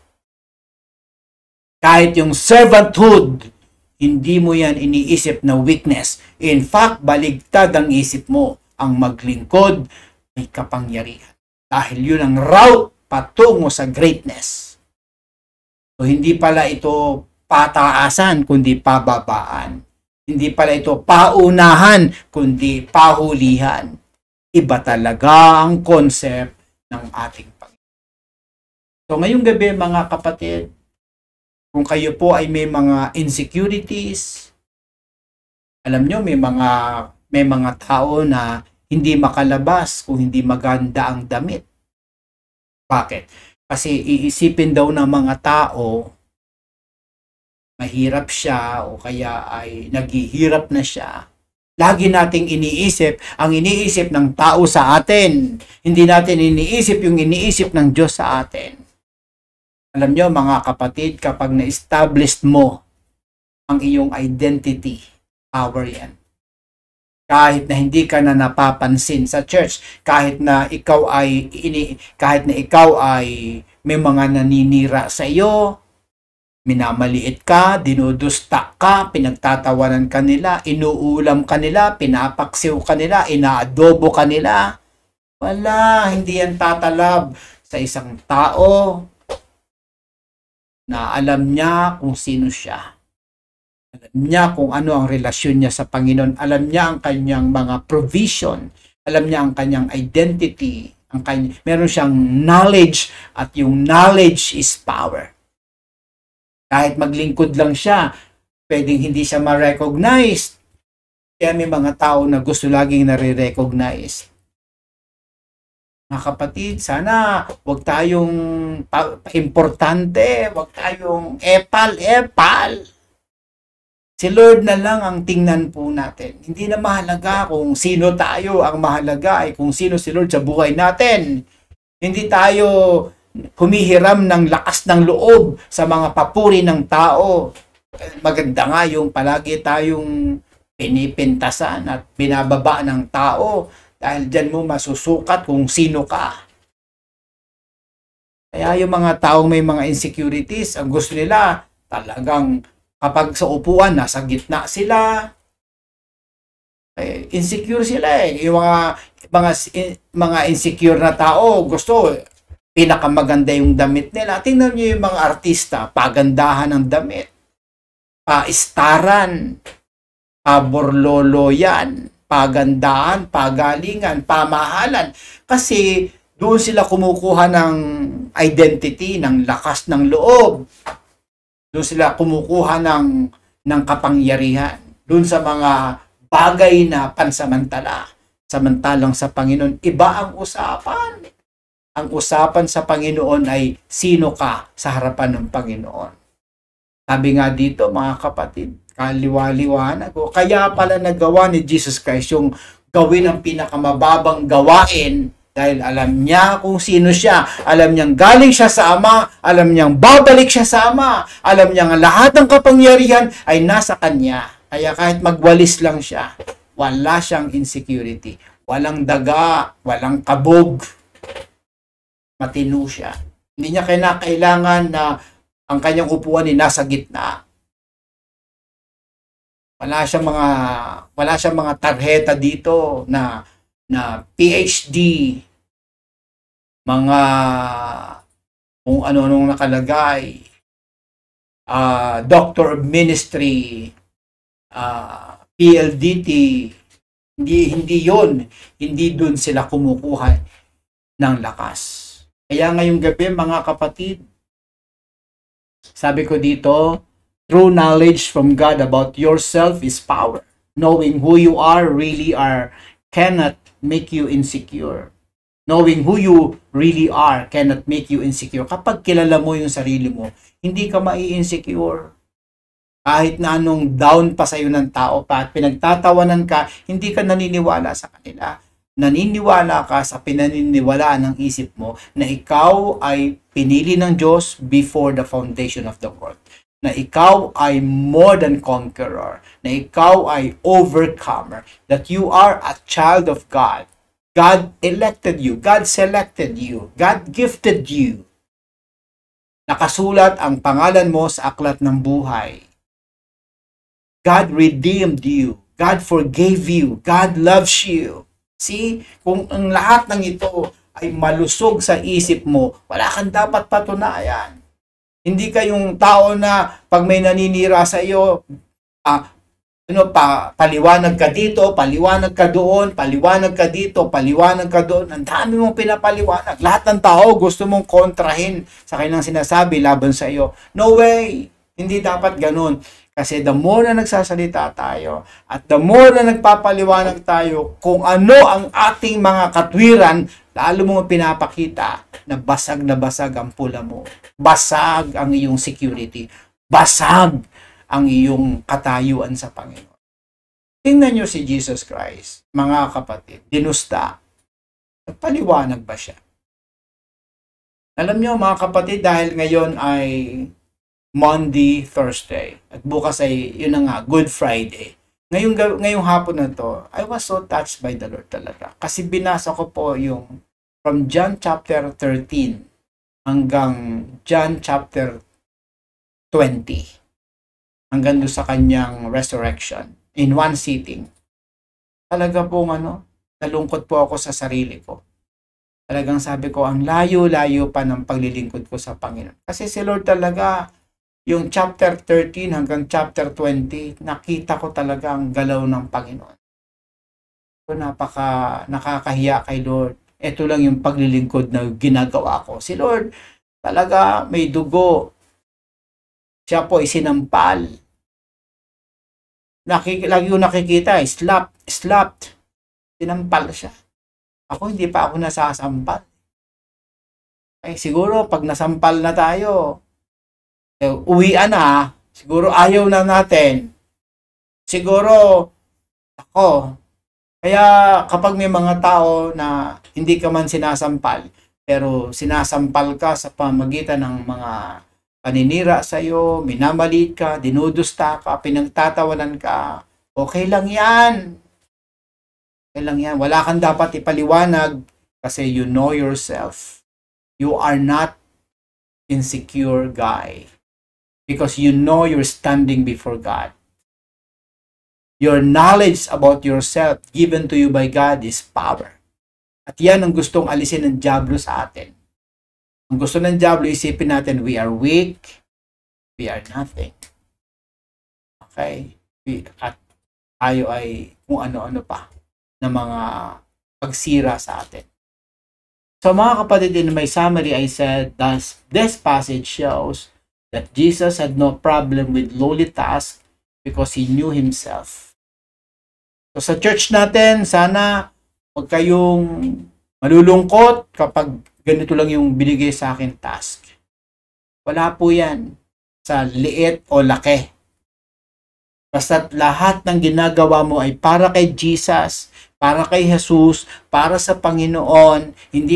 Speaker 2: Kahit yung servanthood, hindi mo yan iniisip na weakness. In fact, baligtad ang isip mo. Ang maglingkod may kapangyarihan. Dahil yun ang route patungo sa greatness. So, hindi pala ito pataasan, kundi pababaan. Hindi pala ito paunahan, kundi pahulihan. Iba talaga ang concept ng ating Panginoon. So ngayong gabi mga kapatid, kung kayo po ay may mga insecurities, alam nyo may mga, may mga tao na hindi makalabas kung hindi maganda ang damit. Bakit? Kasi iisipin daw ng mga tao, mahirap siya o kaya ay naghihirap na siya. Lagi nating iniisip ang iniisip ng tao sa atin. Hindi natin iniisip yung iniisip ng Diyos sa atin. Alam nyo mga kapatid, kapag na-establish mo ang iyong identity, power yan. Kahit na hindi ka na napapansin sa church, kahit na ikaw ay ini, kahit na ikaw ay may mga naninira sa iyo, minamaliit ka, dinudusta ka, pinagtatawanan ka nila, inuulam ka nila, pinapaksiw ka nila, inaadobo ka nila. Wala, hindi yan tatalab sa isang tao na alam niya kung sino siya. Alam niya kung ano ang relasyon niya sa Panginoon. Alam niya ang kanyang mga provision. Alam niya ang kanyang identity. Ang kanya, meron siyang knowledge at yung knowledge is power. Kahit maglingkod lang siya, pwedeng hindi siya ma-recognize. Kaya may mga tao na gusto laging nare-recognize. Mga kapatid, sana wag tayong pa-importante, wag tayong epal-epal. Si Lord na lang ang tingnan po natin. Hindi na mahalaga kung sino tayo, ang mahalaga ay kung sino si Lord sa buhay natin. Hindi tayo humihiram ng lakas ng loob sa mga papuri ng tao. Maganda nga yung palagi tayong pinipintasan at binababa ng tao dahil dyan mo masusukat kung sino ka. Kaya yung mga taong may mga insecurities, ang gusto nila talagang kapag sa upuan, nasa gitna sila. Eh, insecure sila eh. Yung mga mga mga insecure na tao, gusto pinakamaganda yung damit nila. Tingnan niyo yung mga artista, pagandahan ng damit, paistaran, paborlolo yan, pagandahan, pagalingan, pamahalan. Kasi doon sila kumukuha ng identity, ng lakas ng loob. Doon sila kumukuha ng, ng kapangyarihan. Doon sa mga bagay na pansamantala. Samantalang sa Panginoon, iba ang usapan. Ang usapan sa Panginoon ay sino ka sa harapan ng Panginoon. Sabi nga dito, mga kapatid, kaliwa-liwanag. Kaya pala nagawa ni Jesus Christ yung gawin ang pinakamababang gawain dahil alam niya kung sino siya. Alam niyang galing siya sa Ama. Alam niyang babalik siya sa Ama. Alam niyang lahat ng kapangyarihan ay nasa Kanya. Kaya kahit magwalis lang siya, wala siyang insecurity. Walang daga, walang kabog. Matino siya. Hindi niya kailangan na ang kanyang upuan ay nasa gitna. Wala siyang mga wala siyang mga tarheta dito na na P H D, mga kung ano-anong nakalagay, uh, Doctor of Ministry, uh, P L D T. Hindi hindi 'yon. Hindi doon sila kumukuha ng lakas. Kaya ngayong gabi, mga kapatid, sabi ko dito, true knowledge from God about yourself is power. Knowing who you are really are cannot make you insecure. Knowing who you really are cannot make you insecure. Kapag kilala mo yung sarili mo, hindi ka mai-insecure. Kahit na anong down pa sa'yo ng tao pa at pinagtatawanan ka, hindi ka naniniwala sa kanila. Naniniwala ka sa pinaniniwalaan ng isip mo na ikaw ay pinili ng Diyos before the foundation of the world. Na ikaw ay more than conqueror. Na ikaw ay overcomer. That you are a child of God. God elected you. God selected you. God gifted you. Nakasulat ang pangalan mo sa aklat ng buhay. God redeemed you. God forgave you. God loves you. See, kung ang lahat ng ito ay malusog sa isip mo, wala kang dapat patunayan. Hindi ka yung tao na pag may naninira sa iyo, ah, ano, pa, paliwanag ka dito, paliwanag ka doon, paliwanag ka dito, paliwanag ka doon. Ang dami mong pinapaliwanag. Lahat ng tao gusto mong kontrahin sa kanilang sinasabi laban sa iyo. No way! Hindi dapat ganun. Kasi the more na nagsasalita tayo at the more na nagpapaliwanag tayo kung ano ang ating mga katwiran, lalo mo pinapakita na basag na basag ang pula mo. Basag ang iyong security. Basag ang iyong katayuan sa Panginoon. Tingnan nyo si Jesus Christ, mga kapatid, dinusta. Nagpaliwanag ba siya? Alam nyo, mga kapatid, dahil ngayon ay Monday, Thursday. At bukas ay, yun na nga, Good Friday. Ngayong, ngayong hapon na to, I was so touched by the Lord talaga. Kasi binasa ko po yung from John chapter thirteen hanggang John chapter twenty. Hanggang doon sa kanyang resurrection in one sitting. Talaga pong ano, nalungkot po ako sa sarili ko. Talagang sabi ko, ang layo-layo pa ng paglilingkod ko sa Panginoon. Kasi si Lord talaga, yung chapter thirteen hanggang chapter twenty, nakita ko talaga ang galaw ng Panginoon. So, napaka nakakahiya kay Lord. Ito lang yung paglilingkod na ginagawa ko. Si Lord, talaga may dugo. Siya po isinampal. Nakik lagi ko nakikita, slapped, slapped. Sinampal siya. Ako, hindi pa ako nasasampal. Eh, siguro, pag nasampal na tayo, uwian na, siguro ayaw na natin. Siguro, ako, kaya kapag may mga tao na hindi ka man sinasampal, pero sinasampal ka sa pamagitan ng mga paninira sa iyo, minamaliit ka, dinudusta ka, pinagtatawanan ka, okay lang yan. Okay lang yan. Wala kang dapat ipaliwanag kasi you know yourself. You are not insecure guy. Because you know you're standing before God. Your knowledge about yourself given to you by God is power. At yan ang gustong alisin ng diablo sa atin. Ang gusto ng diablo, isipin natin, we are weak, we are nothing. Okay? We, at tayo ay kung ano-ano pa na mga pagsira sa atin. So mga kapatid, in my summary, I said, thus, this passage shows that Jesus had no problem with lowly tasks because He knew Himself. So sa church natin, sana huwag kayong malulungkot kapag ganito lang yung binigay sa akin task. Wala po yan sa liit o laki. Basta lahat ng ginagawa mo ay para kay Jesus, para kay Jesus, para sa Panginoon, hindi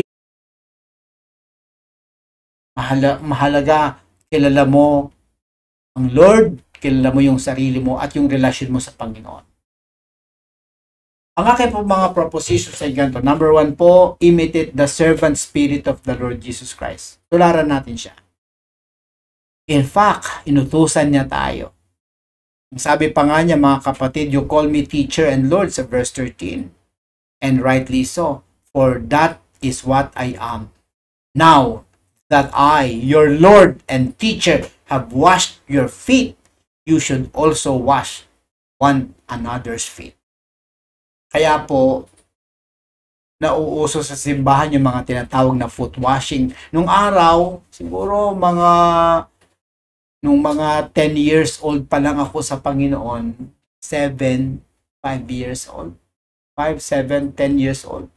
Speaker 2: Mahala, mahalaga, kilala mo ang Lord, kilala mo yung sarili mo at yung relasyon mo sa Panginoon. Ang aking po mga propositions ay ganito. Number one po, imitate the servant spirit of the Lord Jesus Christ. Tularan natin siya. In fact, inutusan niya tayo. Sabi pa nga niya, mga kapatid, you call me teacher and Lord sa verse thirteen. And rightly so, for that is what I am. Now, that I, your Lord and teacher, have washed your feet, you should also wash one another's feet. Kaya po, nauuso sa simbahan yung mga tinatawag na foot washing. Nung araw, siguro mga, nung mga ten years old pa lang ako sa Panginoon, seven, five years old, five, seven, ten years old.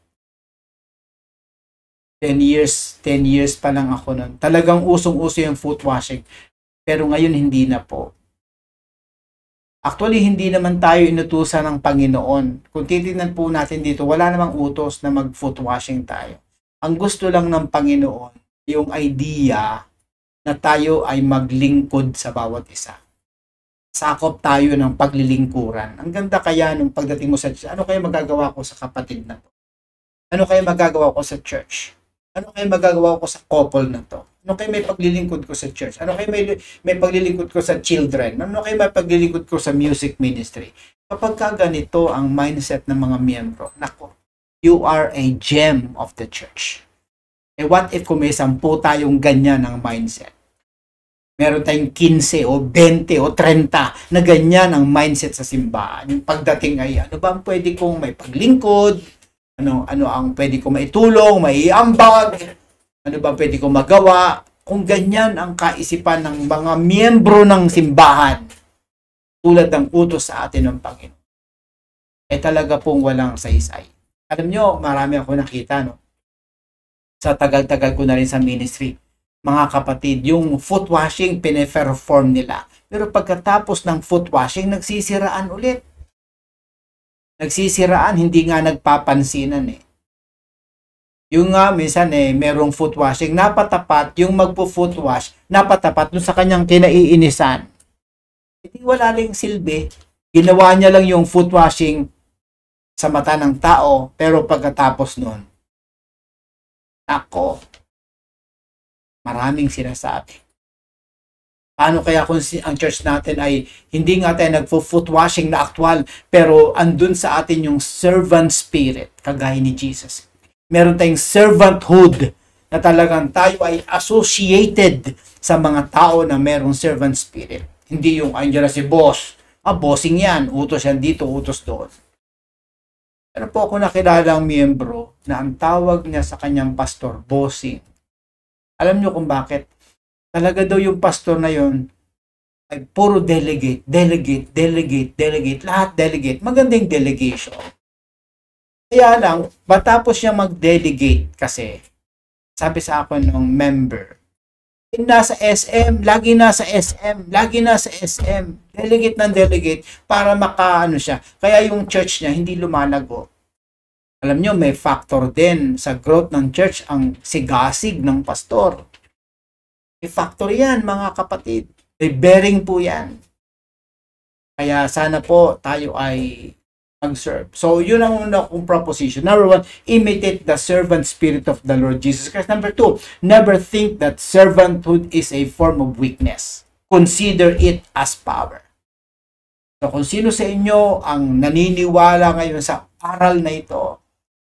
Speaker 2: ten years, ten years pa lang ako nun. Talagang usong-uso yung foot washing. Pero ngayon hindi na po. Actually, hindi naman tayo inutusan ng Panginoon. Kung titignan po natin dito, wala namang utos na mag-foot washing tayo. Ang gusto lang ng Panginoon, yung idea na tayo ay maglingkod sa bawat isa. Sakop tayo ng paglilingkuran. Ang ganda kaya nung pagdating mo sa church, ano kaya magagawa ko sa kapatid na to? Ano kaya magagawa ko sa church? Ano kayo magagawa ko sa couple na to? Ano kayo may paglilingkod ko sa church? Ano kayo may, may paglilingkod ko sa children? Ano kayo may paglilingkod ko sa music ministry? Kapag ka ganito ang mindset ng mga miyembro, nako, you are a gem of the church. Eh what if kung may sampu tayong ganyan ang mindset? Meron tayong fifteen o twenty o thirty na ganyan ang mindset sa simbahan. Yung pagdating ay, ano ba ang pwede kong may paglingkod? Ano, ano ang pwede ko maitulong, maiambag, ano ba pwede ko magawa, kung ganyan ang kaisipan ng mga miyembro ng simbahan, tulad ng utos sa atin ng Panginoon, eh talaga pong walang saysay. Alam nyo, marami ako nakita, no? Sa tagal-tagal ko na rin sa ministry, mga kapatid, yung foot washing, pine-perform nila. Pero pagkatapos ng foot washing, nagsisiraan ulit. Nagsisiraan, hindi nga nagpapansinan eh. Yung nga, minsan eh, merong foot washing, napatapat, yung magpo-foot wash, napatapat dun sa kanyang kinaiinisan. Hindi wala ring silbi. Ginawa niya lang yung foot washing sa mata ng tao, pero pagkatapos nun, ako, maraming sinasabi. Paano kaya kung ang church natin ay hindi nga tayo nagfo-foot washing na aktwal, pero andun sa atin yung servant spirit, kagaya ni Jesus. Meron tayong servanthood na talagang tayo ay associated sa mga tao na merong servant spirit. Hindi yung andyan na si boss. Ah, bossing yan. Utos yan dito, utos doon. Pero po ako nakilala ang miyembro na ang tawag niya sa kanyang pastor, bossing. Alam niyo kung bakit? Talaga daw yung pastor na yun ay puro delegate, delegate, delegate, delegate, lahat delegate. Magandang delegation. Kaya lang, matapos siya mag-delegate kasi, sabi sa akin ng member, nasa S M, lagi nasa S M, lagi nasa S M, delegate ng delegate para makaano siya. Kaya yung church niya hindi lumalago. Alam nyo, may factor din sa growth ng church ang sigasig ng pastor. May factor yan, mga kapatid. May bearing po yan. Kaya sana po tayo ay mag-serve. So, yun ang una kong proposition. Number one, imitate the servant spirit of the Lord Jesus Christ. Number two, never think that servanthood is a form of weakness. Consider it as power. So, kung sino sa inyo ang naniniwala ngayon sa aral na ito,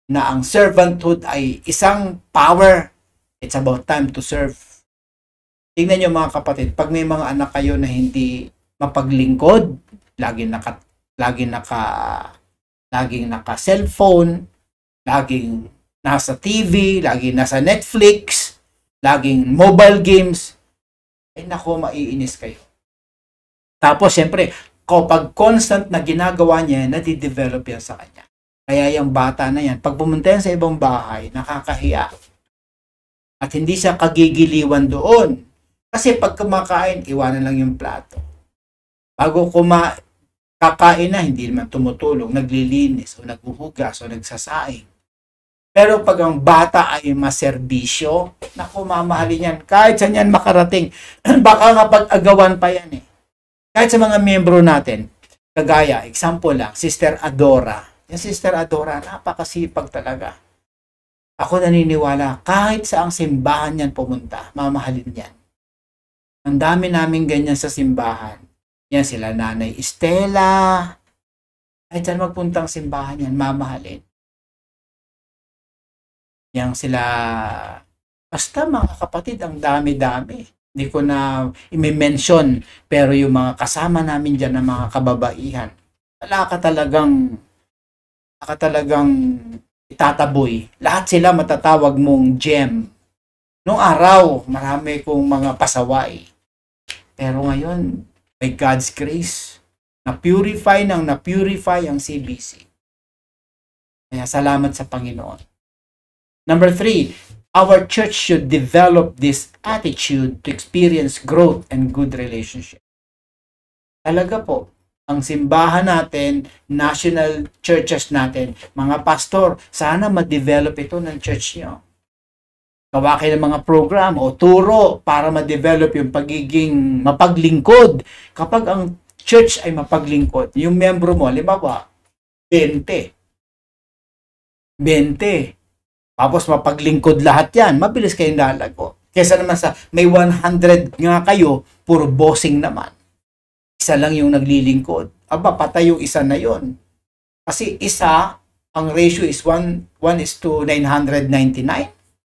Speaker 2: na ang servanthood ay isang power. It's about time to serve. Tingnan nyo mga kapatid, pag may mga anak kayo na hindi mapaglingkod, laging naka, laging naka, laging naka cellphone, laging nasa T V, laging nasa Netflix, laging mobile games, ay nako, maiinis kayo. Tapos, syempre, kapag constant na ginagawa niya, nadidevelop yan sa kanya. Kaya yung bata na yan, pag pumunta yan sa ibang bahay, nakakahiya. At hindi siya kagigiliwan doon. Kasi pag kumakain, iwanan lang yung plato. Bago kuma kakain na, hindi naman tumutulong, naglilinis, o naghuhugas, o nagsasaing. Pero pag ang bata ay maserbisyo, naku, mamahalin yan. Kahit saan yan makarating, baka nga pag-agawan pa yan eh. Kahit sa mga miyembro natin, kagaya, example lang, Sister Adora. Yung Sister Adora, napakasipag talaga. Ako naniniwala, kahit sa ang simbahan yan pumunta, mamahalin yan. Ang dami namin ganyan sa simbahan. Yan sila Nanay Estela. Kahit saan magpuntang simbahan yan, mamahalin. Yang sila, basta mga kapatid, ang dami-dami. Hindi ko na i-mention, pero yung mga kasama namin dyan na mga kababaihan, wala ka talagang, wala ka talagang itataboy. Lahat sila matatawag mong gem. Noong araw, marami kong mga pasaway. Pero ngayon, by God's grace, na-purify nang na-purify ang C B C. Kaya salamat sa Panginoon. Number three, our church should develop this attitude to experience growth and good relationship. Talaga po, ang simbahan natin, national churches natin, mga pastor, sana ma-develop ito ng church nyo. Gawa kayo ng mga program o turo para ma-develop yung pagiging mapaglingkod. Kapag ang church ay mapaglingkod, yung membro mo, halimbawa, twenty. twenty. Tapos mapaglingkod lahat yan, mabilis kayong lalago. Kesa naman sa may one hundred nga kayo, puro bossing naman. Isa lang yung naglilingkod. Aba, patay yung isa na yon. Kasi isa, ang ratio is one is to nine hundred ninety-nine.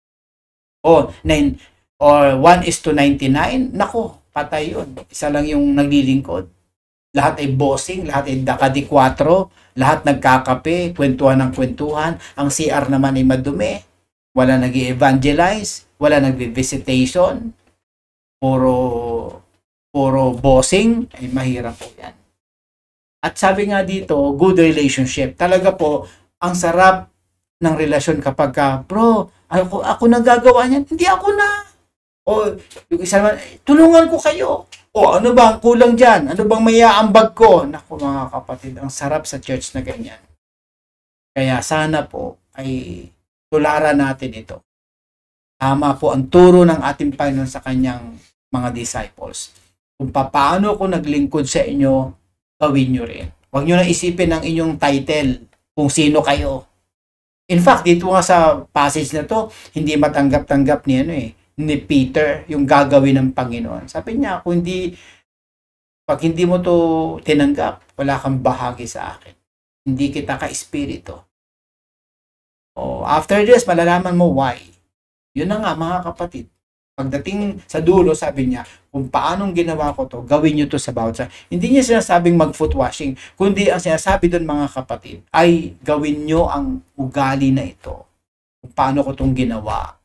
Speaker 2: O, nine, or one is to ninety-nine. Nako, patay yun. Isa lang yung naglilingkod. Lahat ay bossing, lahat ay dakadikwatro, lahat nagkakape, kwentuhan ng kwentuhan. Ang C R naman ay madumi. Wala nag-evangelize, wala nag-visitation. Puro, puro bossing, ay mahirap po yan. At sabi nga dito, good relationship. Talaga po, ang sarap ng relasyon kapag ka, bro, ako, ako nagagawa niyan, hindi ako na. O, yung isa naman, tulungan ko kayo. O, ano ba ang kulang dyan? Ano bang may aambag ko? Naku mga kapatid, ang sarap sa church na ganyan. Kaya sana po ay tularan natin ito. Tama po ang turo ng ating Panginoon sa kanyang mga disciples. Kung paano ko naglingkod sa inyo, gawin nyo rin. Huwag nyo na isipin ang inyong title, kung sino kayo. In fact, dito nga sa passage na to, hindi matanggap-tanggap ni ano eh, ni Peter yung gagawin ng Panginoon. Sabi niya, kung hindi, pag hindi mo to tinanggap, wala kang bahagi sa akin. Hindi kita ka-espiritu. Oh, after this, malalaman mo why. Yun na nga mga kapatid. Pagdating sa dulo, sabi niya, kung paanong ginawa ko to, gawin nyo to sa bawat sa... Hindi niya sinasabing mag-foot washing, kundi ang sinasabi doon mga kapatid, ay gawin nyo ang ugali na ito. Kung paano ko tong ginawa.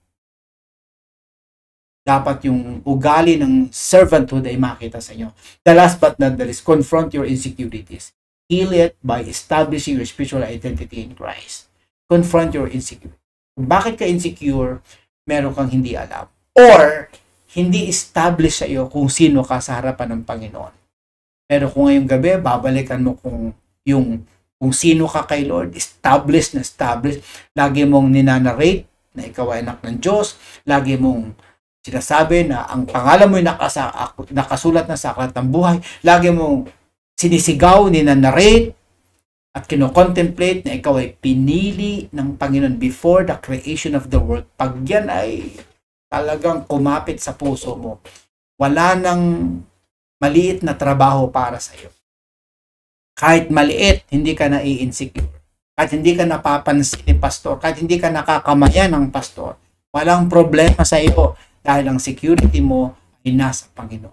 Speaker 2: Dapat yung ugali ng servanthood ay makita sa inyo. The last but not the least, confront your insecurities. Heal it by establishing your spiritual identity in Christ. Confront your insecurity. Kung bakit ka insecure, meron kang hindi alam. Or, hindi establish sa iyo kung sino ka sa harapan ng Panginoon. Pero kung ngayong gabi, babalikan mo kung yung kung sino ka kay Lord, establish na establish. Lagi mong ninanarrate na ikaw ay anak ng Diyos. Lagi mong sinasabi na ang pangalan mo ay nakasa, nakasulat na sa aklat ng buhay. Lagi mong sinisigaw, ninanarrate, at kino-contemplate na ikaw ay pinili ng Panginoon before the creation of the world. Pag yan ay talagang kumapit sa puso mo, wala nang maliit na trabaho para sa iyo. Kahit maliit, hindi ka na i-insecure. kahit hindi ka napapansin ni pastor, kahit hindi ka nakakamayan ng pastor, walang problema sa iyo dahil ang security mo ay nasa Panginoon.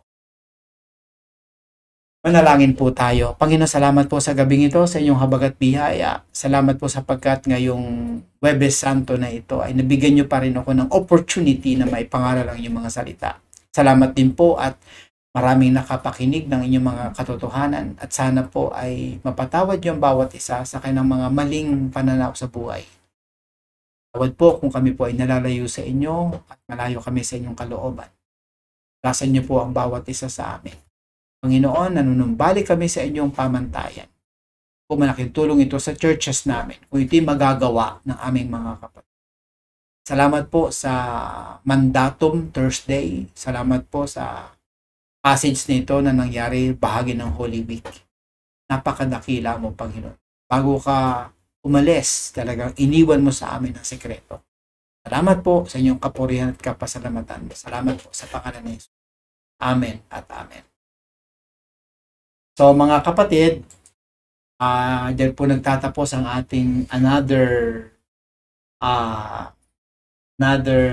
Speaker 2: Manalangin po tayo. Panginoon, salamat po sa gabing ito, sa inyong habag at biyaya. Salamat po sapagkat ngayong Huwebes Santo na ito ay nabigyan niyo pa rin ako ng opportunity na maipangaral ang inyong mga salita. Salamat din po at maraming nakapakinig ng inyong mga katotohanan at sana po ay mapatawad yung bawat isa sa kanilang mga maling pananaw sa buhay. Tawad po kung kami po ay nalalayo sa inyo at malayo kami sa inyong kalooban. Lasan niyo po ang bawat isa sa amin. Panginoon, nanunumbalik kami sa inyong pamantayan. Kung malaking tulong ito sa churches namin, kung ito'y magagawa ng aming mga kapatid. Salamat po sa Mandatum Thursday. Salamat po sa passage nito na nangyari bahagi ng Holy Week. Napakadakila mo, Panginoon. Bago ka umalis, talagang iniwan mo sa amin ang sekreto. Salamat po sa inyong kapurihan at kapasalamatan. Salamat po sa pangalan ni Jesus. Amen at amen. So mga kapatid, uh, dyan po nagtatapos ang ating another uh, another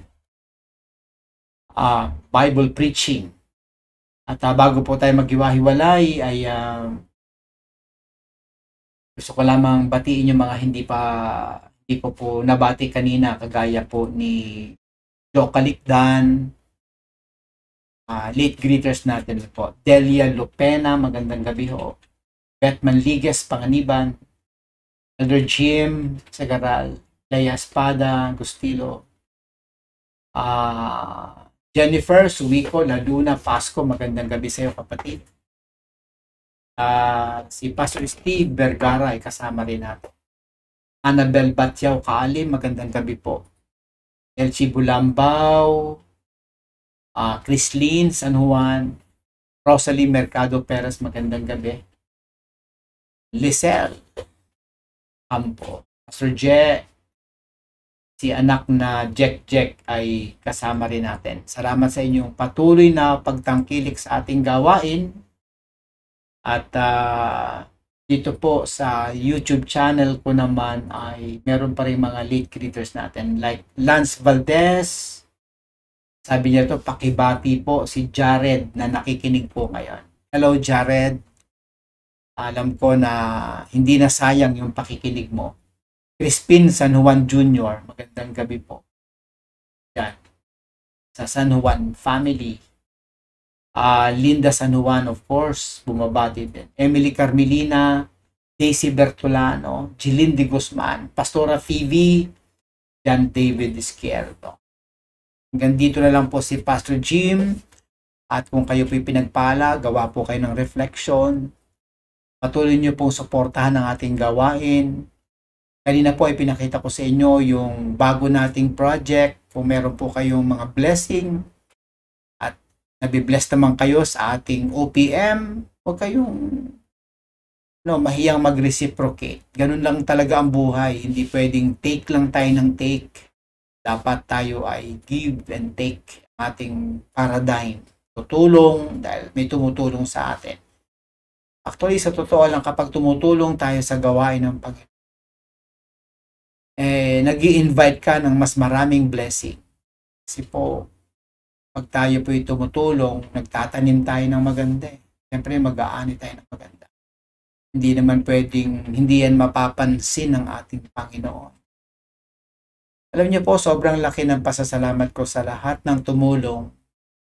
Speaker 2: uh, Bible preaching. At uh, bago po tayo maghiwa-hiwalay ay uh, gusto ko lamang batiin yung mga hindi pa hindi ko po nabati kanina, kagaya po ni Joe Calicdan. Uh, late greeters natin po. Delia Lupena, magandang gabi ho. Beth Manligues, Panganiban. Elder Jim Sagaral. Leia Espada, Gustilo. Uh, Jennifer Suwico, Laduna, Pasco, magandang gabi sa iyo, kapatid. Uh, si Pastor Steve Vergara ay kasama rin natin. Annabel Batyaw Kaali, magandang gabi po. Elchi Bulambao, Uh, Chrislyn San Juan, Rosalie Mercado Perez, magandang gabi. Lisel Campo, Pastor Je, si anak na Jack Jack ay kasama rin natin. Salamat sa inyong patuloy na pagtangkilik sa ating gawain. At uh, dito po sa YouTube channel ko naman ay meron pa rin mga late greeters natin like Lance Valdez. Sabi niya to, pakibati po si Jared na nakikinig po ngayon. Hello Jared. Alam ko na hindi na sayang yung pakikinig mo. Crispin San Juan Junior, magandang gabi po. Yan. Sa San Juan family. Uh, Linda San Juan, of course, bumabati din. Emily Carmelina, Daisy Bertolano, Jilinde Guzman, Pastora Phoebe, John David Izquierdo. Hanggang dito na lang po si Pastor Jim. At kung kayo po'y pinagpala, gawa po kayo ng reflection. Patuloy niyo pong suportahan ang ating gawain. Kanina po ay pinakita ko sa inyo yung bago nating project. Kung meron po kayong mga blessing at nabibless naman kayo sa ating O P M, huwag kayong no, mahiyang mag-reciprocate. Ganun lang talaga ang buhay. Hindi pwedeng take lang tayo ng take. Dapat tayo ay give and take ating paradigm. Tutulong dahil may tumutulong sa atin. Actually, sa totoo lang, kapag tumutulong tayo sa gawain ng Panginoon, eh, nag-i-invite ka ng mas maraming blessing. Kasi po, pag tayo po'y tumutulong, nagtatanim tayo ng maganda. Eh. Siyempre, mag-aani tayo ng maganda. Hindi naman pwedeng, hindi yan mapapansin ng ating Panginoon. Alam niyo po, sobrang laki ng pasasalamat ko sa lahat ng tumulong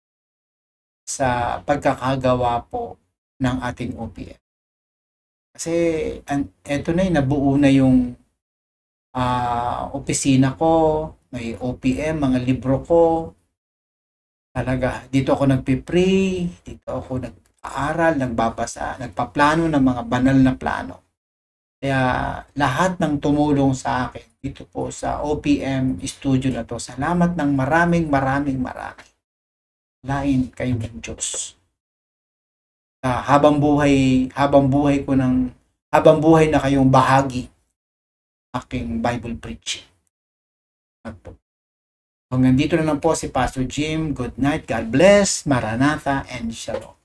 Speaker 2: sa pagkakagawa po ng ating O P M. Kasi an, eto na, nabuo na yung uh, opisina ko, may O P M, mga libro ko. Talaga, dito ako nagpipray, dito ako nag-aaral, nagbabasa, nagpaplano ng mga banal na plano. Kaya lahat ng tumulong sa akin dito po sa O P M studio na to, salamat ng maraming maraming maraming. Lain kayo ng Diyos. Uh, habang buhay, habang buhay ko ng, habang buhay na kayong bahagi aking Bible preaching. Hanggang dito na lang po si Pastor Jim. Good night, God bless, Maranatha, and Shalom.